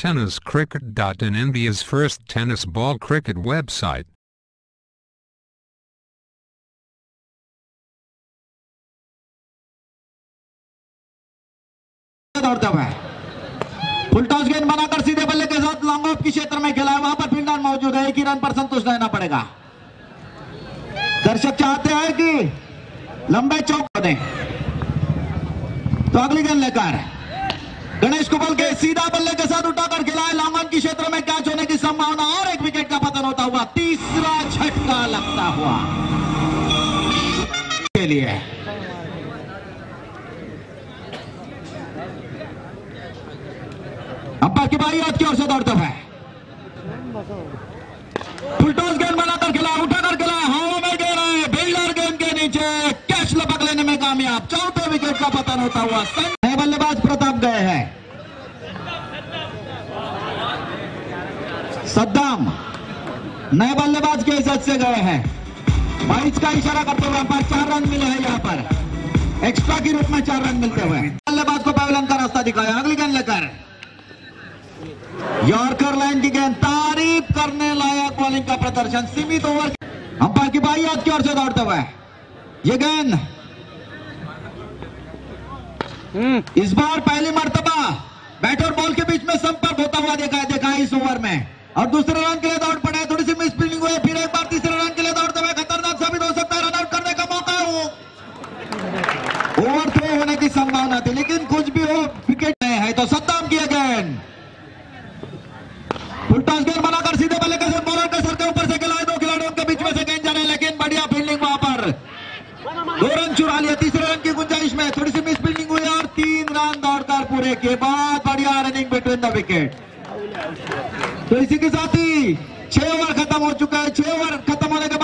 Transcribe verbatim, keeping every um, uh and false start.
tennis cricket dot in, India's first tennis ball cricket website. दौड़ता हुआ full toss गेंद बनाकर सीधे बल्ले के साथ लॉन्ग ऑफ की क्षेत्र में खेला है, वहां पर फील्डर मौजूद है, एक ही रन पर संतुष्ट रहना पड़ेगा। दर्शक चाहते हैं कि लंबे चौक दें, तो अगली गेंद लेकर गणेश को बल के सीधा बल्ले के साथ उठाकर खेला है, लॉन्ग ऑन की क्षेत्र में कैच होने की संभावना और एक विकेट का पतन होता हुआ तीसरा झटका लगता हुआ के लिए। अंपायर की बारी आज की ओर से दौड़ते हुए फुल टॉस गेंद बनाकर खिला, उठाकर खिला, हवा में गिर रहा है, बिल्डर गेंद के नीचे कैच लपक लेने में कामयाब, चौथे विकेट का पतन होता हुआ नए बल्लेबाज प्रताप गए हैं। सद्दाम नए बल्लेबाज के हिसाब से गए हैं, बाईस का इशारा करते हुए अंपायर चार रन मिले हैं, यहां पर एक्स्ट्रा के रूप में चार रन मिलते हुए बल्लेबाज को पवेलियन का रास्ता दिखाया। अगली गेंद लेकर यॉर्कर लाइन की गेंद, तारीफ करने लायक बॉलिंग का प्रदर्शन, सीमित ओवर। अंपायर की बारी आज की ओर से दौड़ते हुए ये गेंद इस बार पहली मर्तबा बैट और बॉल के बीच में संपर्क होता हुआ देखा है देखा है इस ओवर में, और दूसरे रन के लिए दौड़ पड़े, थोड़ी सी मिस फील्डिंग हुई, फिर एक बार तीसरे रन के लिए दौड़ते हुए खतरनाक साबित हो सकता है, रन आउट करने का मौका हो, ओवर थ्रो होने की संभावना थी, लेकिन कुछ भी हो विकेट नहीं है। तो सद्दाम की गेंद फुल टॉस गेंद बनाकर सीधे बल्ले के साथ बॉलर के सर के ऊपर से खिलाए, दो खिलाड़ियों के बीच में से गेंद जाने, लेकिन बढ़िया फील्डिंग, वहां पर दो रन चुरा लिया, तीसरे रन की गुंजाइश में थोड़ी सी मिस फील्डिंग हुई और तीन रन दौड़कर पूरे के बाद बढ़िया रनिंग बिटवीन द विकेट। तो इसी के साथ ही छह ओवर खत्म हो चुका है, छह ओवर खत्म होने के बाद